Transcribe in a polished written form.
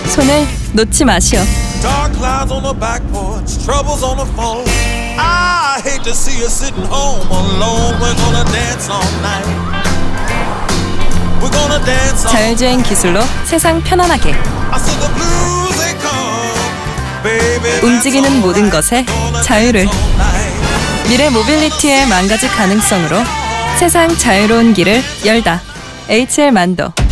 손을 놓지 마시오. Dark clouds on the back porch, troubles on the phone. I hate to see you sitting home alone. We're gonna dance all night. We're gonna dance all night. 자율주행 기술로 세상 편안하게. I said the blues they come, baby. 움직이는 모든 것에 자유를. 미래 모빌리티의 만 가지 가능성으로 세상 자유로운 길을 열다. HL 만도.